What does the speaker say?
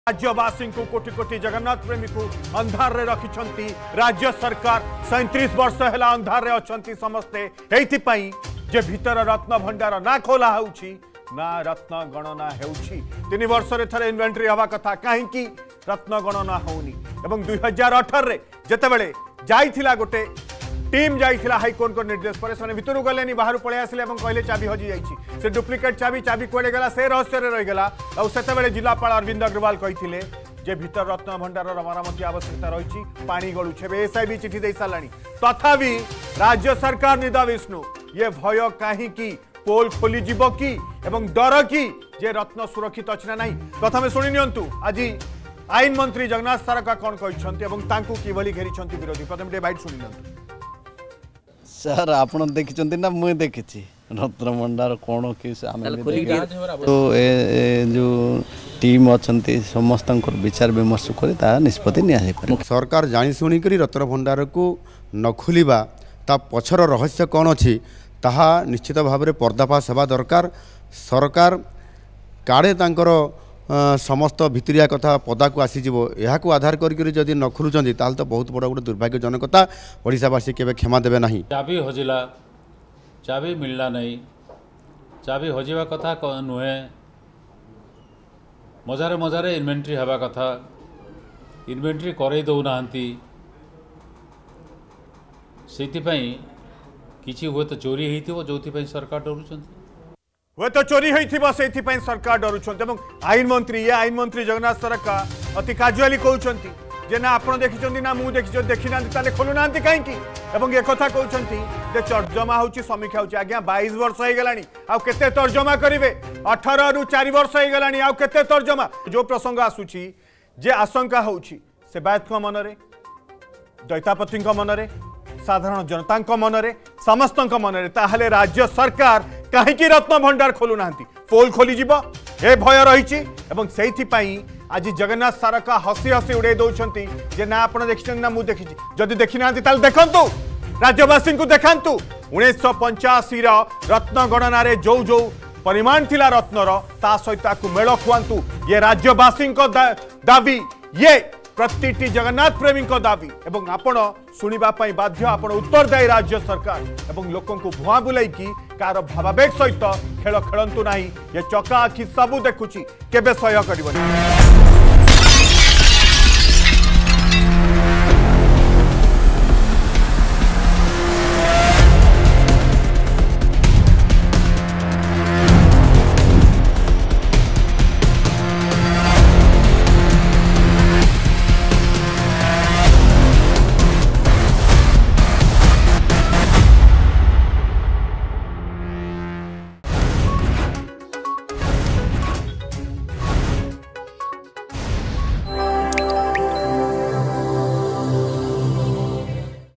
राज्यवासी को कोटि कोटि जगन्नाथ प्रेमी को अंधार रे रखिछंती राज्य सरकार 37 वर्ष है अंधार रे अछंती समस्ते एइथिपाई जे भीतर रत्न भंडार ना खोला होउछि ना रत्न गणना हेउछि 3 वर्ष रे थरे इन्वेंटरी हवा कथा काहेकि रत्न गणना होउनी एवं 2018 रे जेतेबेले जाइथिला गोटे टीम जाइथिला हाईकोर्ट को निर्देश पर से भितर गले बाहर पळे आसिले एवं कहले चाबी हजि जाइछि से डुप्लिकेट चाबी कोडे गला से रहस्य रे रहि गला आ सेतेबेले जिलापाल अरविंद अग्रवाल कहिथिले जे भीतर रत्न भंडार मरामती आवश्यकता रही पानी गलु छे एसआईबी चिठी दे सालानी तथापि राज्य सरकार निदा विष्णु ये भय कहीं पोल खोली जीव कि एवं डर कि जे रत्न सुरक्षित अच्छी ना नहीं प्रथम शुणी नियंतु आज आईन मंत्री जगन्नाथ सारका कौन कहते किभली घेरी विरोधी प्रथम बाइट शुणी नियंतु सर आप देखी ना मुझे देखी रत्न भंडार कौन कि तो जो टीम अच्छा समस्त विचार विमर्श कर निष्पत्ति नि सरकार जानी शुणिक रत्न भंडार को न खोलिबा ता पछर रहस्य कौन अच्छी ताहा निश्चित भाव में पर्दाफाश होगा दरकार सरकार काड़े तांकर समस्त भितरिया कथा पदा को आसीजिव यह आधार करी जदि न खोलुंट ताल तो बहुत बड़ा गोटे दुर्भाग्यजनकता ओडिशावासी केबे क्षमा देबे नहीं। चाबी हजिला चाबी मिलला नहीं चाबी हजिवा कथा नुहे मजारे मजारे इन्वेंटरी हवा कथा इन्वेंटरी करई दौना से किसी हुए तो चोरी हो जो सरकार डरुंट हुए तो चोरी होइथिबो सेथिपई सरकार डरुछंत एवं आईन मंत्री जगन्नाथ सरका अति काजुआली कहउछंती जे ना आपण देखिछंती ना मु देखि देखि ना ताले खोलु नांती काहेकि एवं एक कथा कहउछंती जे तर्जमा होउची समीक्षा होउची आज्ञा 22 वर्ष हो गलानी आ केते तर्जमा करिवे 18 रु 4 वर्ष हो गलानी आ केते तर्जमा जो प्रसंग आसुची जे आशंका होउची सेवायतक मनरे दैतापतिक मनरे साधारण जनता मनरे समस्त मनरे ताहले राज्य सरकार कहीं रत्न भंडार खोलु ना पोल खोली जीव ए भय रही आज जगन्नाथ सारका हसी हसी उड़े दौरान जे ना आप देखी ना मुझे देखी जदि देखी ना देखु राज्यवासी को देखातु 1985 रत्न गणना जो जो परिमाण थिला रत्नर ता सहित मेल खुआंतु ये राज्यवासी दाबी ये प्रति जगन्नाथ प्रेमी दाबी एवं आपण शुणा बाध्य आपण उत्तरदायी राज्य सरकार एवं लोकों को भुआ बुलाई कार भावावेग सहित खेल खेलतु ना ये चका आखि सबू देखुची केबे सह्य करबनी।